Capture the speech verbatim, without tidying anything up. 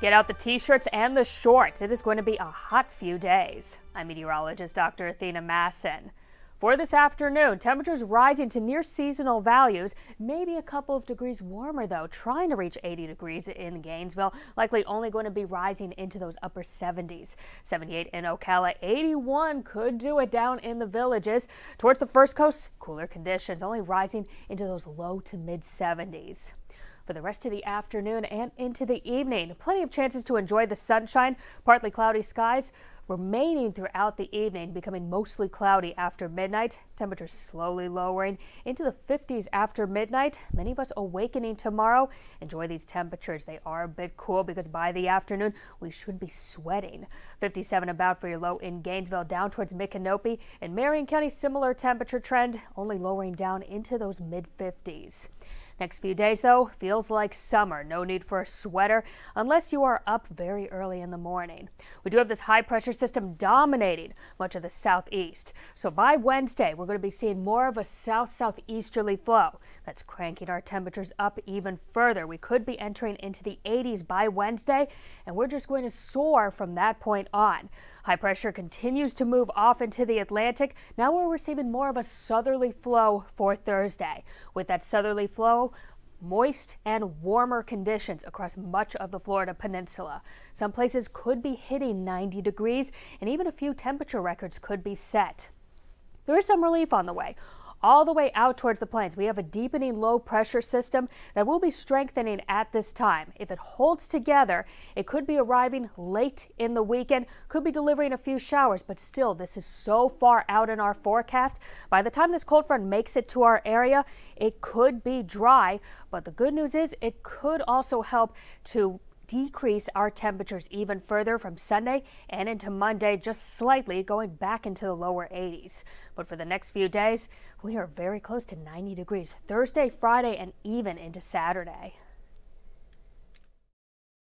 Get out the t-shirts and the shorts. It is going to be a hot few days. I'm meteorologist Doctor Athena Masson. For this afternoon, temperatures rising to near seasonal values, maybe a couple of degrees warmer though, trying to reach eighty degrees in Gainesville, likely only going to be rising into those upper seventies. seventy-eight in Ocala, eighty-one could do it down in the villages. Towards the first coast, cooler conditions, only rising into those low to mid seventies. For the rest of the afternoon and into the evening, plenty of chances to enjoy the sunshine. Partly cloudy skies remaining throughout the evening, becoming mostly cloudy after midnight. Temperatures slowly lowering into the fifties after midnight. Many of us awakening tomorrow. Enjoy these temperatures. They are a bit cool because by the afternoon we should be sweating. fifty-seven about for your low in Gainesville, down towards Micanopy and Marion County. Similar temperature trend, only lowering down into those mid fifties. Next few days, though, feels like summer. No need for a sweater unless you are up very early in the morning. We do have this high pressure system dominating much of the southeast. So by Wednesday, we're going to be seeing more of a south-southeasterly flow. That's cranking our temperatures up even further. We could be entering into the eighties by Wednesday, and we're just going to soar from that point on. High pressure continues to move off into the Atlantic. Now we're receiving more of a southerly flow for Thursday. With that southerly flow, moist and warmer conditions across much of the Florida peninsula. Some places could be hitting ninety degrees, and even a few temperature records could be set. There is some relief on the way. All the way out towards the plains, we have a deepening low pressure system that will be strengthening at this time. If it holds together, it could be arriving late in the weekend, could be delivering a few showers, but still, this is so far out in our forecast. By the time this cold front makes it to our area, it could be dry, but the good news is it could also help to decrease our temperatures even further from Sunday and into Monday, just slightly going back into the lower eighties. But for the next few days, we are very close to ninety degrees Thursday, Friday, and even into Saturday.